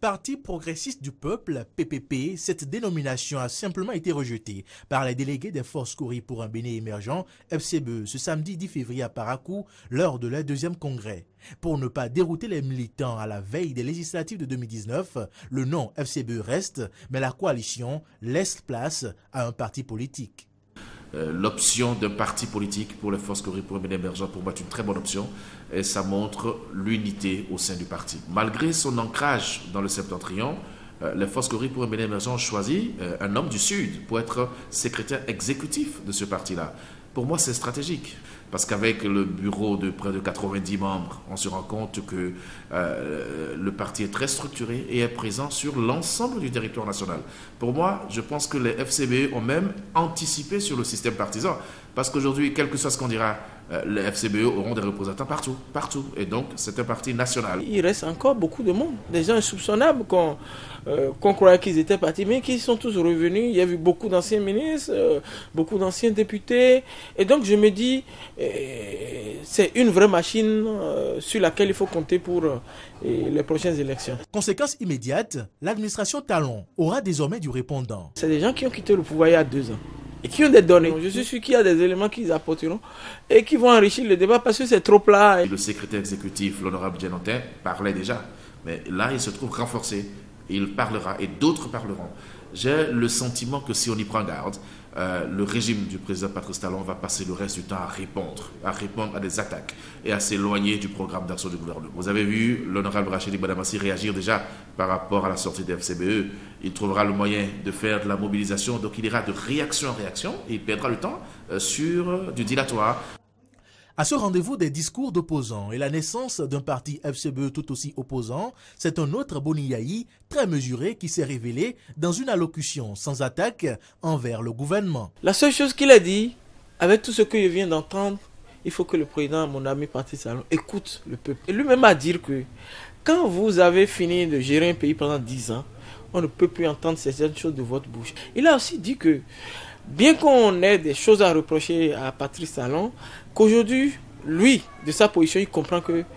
Parti progressiste du peuple, PPP, cette dénomination a simplement été rejetée par les délégués des Forces Kouri pour un Bénin émergent, FCBE, ce samedi 10 février à Parakou, lors de leur deuxième congrès. Pour ne pas dérouter les militants à la veille des législatives de 2019, le nom FCBE reste, mais la coalition laisse place à un parti politique. L'option d'un parti politique pour les Forces Kouri pour un Bénin émergent, pour moi, est une très bonne option et ça montre l'unité au sein du parti. Malgré son ancrage dans le septentrion, les Forces Kouri pour un Bénin émergent ont choisi un homme du Sud pour être secrétaire exécutif de ce parti-là. Pour moi, c'est stratégique. Parce qu'avec le bureau de près de 90 membres, on se rend compte que le parti est très structuré et est présent sur l'ensemble du territoire national. Pour moi, je pense que les FCBE ont même anticipé sur le système partisan. Parce qu'aujourd'hui, quel que soit ce qu'on dira, les FCBE auront des représentants partout. Et donc, c'est un parti national. Il reste encore beaucoup de monde. Des gens insoupçonnables qu'on croyait qu'ils étaient partis, mais qui sont tous revenus. Il y a eu beaucoup d'anciens ministres, beaucoup d'anciens députés. Et donc, je me dis, c'est une vraie machine sur laquelle il faut compter pour les prochaines élections. Conséquence immédiate, l'administration Talon aura désormais du répondant. C'est des gens qui ont quitté le pouvoir il y a 2 ans. Et qui ont des données. Je suis sûr qu'il y a des éléments qu'ils apporteront et qui vont enrichir le débat parce que c'est trop plat. Le secrétaire exécutif, l'honorable Djenotin, parlait déjà. Mais là, il se trouve renforcé. Il parlera et d'autres parleront. J'ai le sentiment que si on y prend garde, le régime du président Patrice Talon va passer le reste du temps à répondre à des attaques et à s'éloigner du programme d'action du gouvernement. Vous avez vu l'honorable Rachidi Badamassi réagir déjà par rapport à la sortie des FCBE. Il trouvera le moyen de faire de la mobilisation, donc il ira de réaction en réaction et il perdra le temps sur du dilatoire. À ce rendez-vous des discours d'opposants et la naissance d'un parti FCBE tout aussi opposant, c'est un autre Boni Yayi très mesuré qui s'est révélé dans une allocution sans attaque envers le gouvernement. La seule chose qu'il a dit, avec tout ce que je viens d'entendre, il faut que le président, mon ami Patrice Talon, écoute le peuple. Et lui-même a dit que quand vous avez fini de gérer un pays pendant 10 ans, on ne peut plus entendre certaines choses de votre bouche. Il a aussi dit que bien qu'on ait des choses à reprocher à Patrice Talon, qu'aujourd'hui, lui, de sa position, il comprend que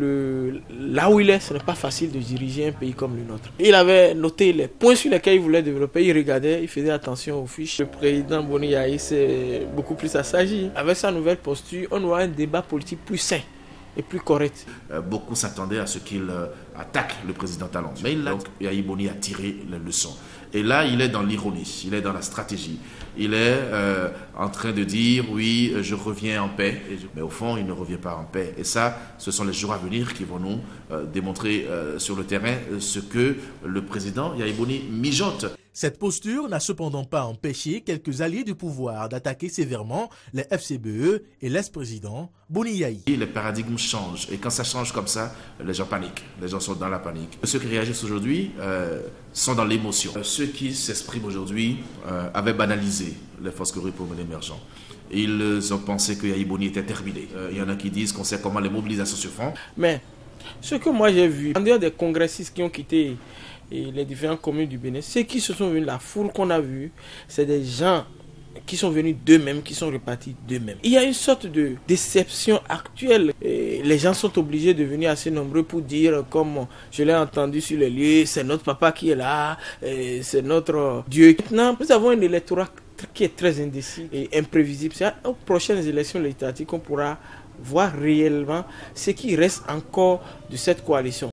là où il est, ce n'est pas facile de diriger un pays comme le nôtre. Il avait noté les points sur lesquels il voulait développer, il regardait, il faisait attention aux fiches. Le président Boni Yayi s'est beaucoup plus assagi. Avec sa nouvelle posture, on aura un débat politique plus sain et plus correct. Beaucoup s'attendaient à ce qu'il attaque le président Talon. Mais Yayi Boni a tiré les leçons. Et là, il est dans l'ironie, il est dans la stratégie. Il est en train de dire, oui, je reviens en paix. Mais au fond, il ne revient pas en paix. Et ça, ce sont les jours à venir qui vont nous démontrer sur le terrain ce que le président Yayi Boni mijote. Cette posture n'a cependant pas empêché quelques alliés du pouvoir d'attaquer sévèrement les FCBE et l'ex-président Boni Yayi. Les paradigmes changent et quand ça change comme ça, les gens paniquent, les gens sont dans la panique. Ceux qui réagissent aujourd'hui sont dans l'émotion. Ceux qui s'expriment aujourd'hui avaient banalisé les Forces Kouri pour un Bénin émergent. Ils ont pensé que Yayi Boni était terminé. Il y en a qui disent qu'on sait comment les mobilisations se font. Mais ce que moi j'ai vu, en dehors des congressistes qui ont quitté les différentes communes du Bénin, ceux qui se sont venus, la foule qu'on a vue, c'est des gens qui sont venus d'eux-mêmes, qui sont repartis d'eux-mêmes. Il y a une sorte de déception actuelle. Et les gens sont obligés de venir assez nombreux pour dire, comme je l'ai entendu sur les lieux, c'est notre papa qui est là, c'est notre Dieu. Maintenant, nous avons un électorat qui est très indécis et imprévisible. C'est aux prochaines élections législatives qu'on pourra voir réellement ce qui reste encore de cette coalition.